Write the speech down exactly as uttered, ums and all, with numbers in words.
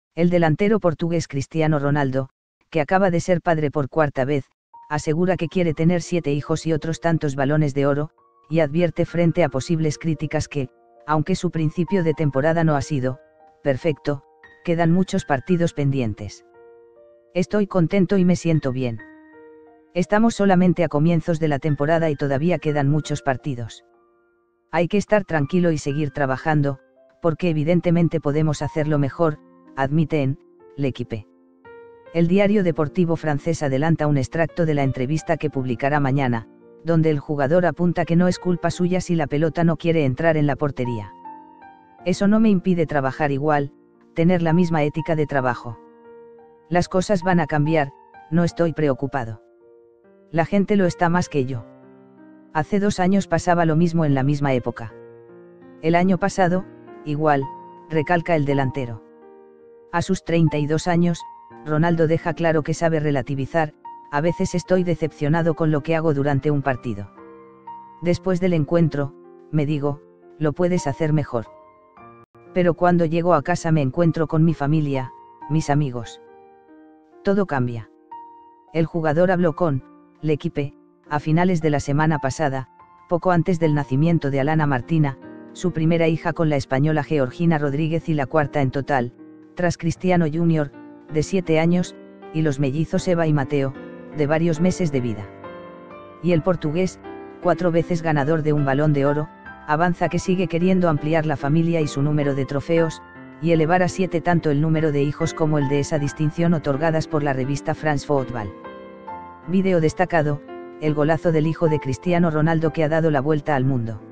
El delantero portugués Cristiano Ronaldo, que acaba de ser padre por cuarta vez, asegura que quiere tener siete hijos y otros tantos balones de oro, y advierte frente a posibles críticas que, aunque su principio de temporada no ha sido perfecto, quedan muchos partidos pendientes. Estoy contento y me siento bien. Estamos solamente a comienzos de la temporada y todavía quedan muchos partidos. Hay que estar tranquilo y seguir trabajando, porque evidentemente podemos hacerlo mejor, admite en L'Équipe. El diario deportivo francés adelanta un extracto de la entrevista que publicará mañana, donde el jugador apunta que no es culpa suya si la pelota no quiere entrar en la portería. Eso no me impide trabajar igual, tener la misma ética de trabajo. Las cosas van a cambiar, no estoy preocupado. La gente lo está más que yo. Hace dos años pasaba lo mismo en la misma época. El año pasado, igual, recalca el delantero. A sus treinta y dos años, Ronaldo deja claro que sabe relativizar, a veces estoy decepcionado con lo que hago durante un partido. Después del encuentro, me digo, lo puedes hacer mejor. Pero cuando llego a casa me encuentro con mi familia, mis amigos. Todo cambia. El jugador habló con L'Équipe a finales de la semana pasada, poco antes del nacimiento de Alana Martina, su primera hija con la española Georgina Rodríguez y la cuarta en total, tras Cristiano junior, de siete años, y los mellizos Eva y Mateo, de varios meses de vida. Y el portugués, cuatro veces ganador de un Balón de Oro, avanza que sigue queriendo ampliar la familia y su número de trofeos, y elevar a siete tanto el número de hijos como el de esa distinción otorgadas por la revista France Football. Vídeo destacado, el golazo del hijo de Cristiano Ronaldo que ha dado la vuelta al mundo.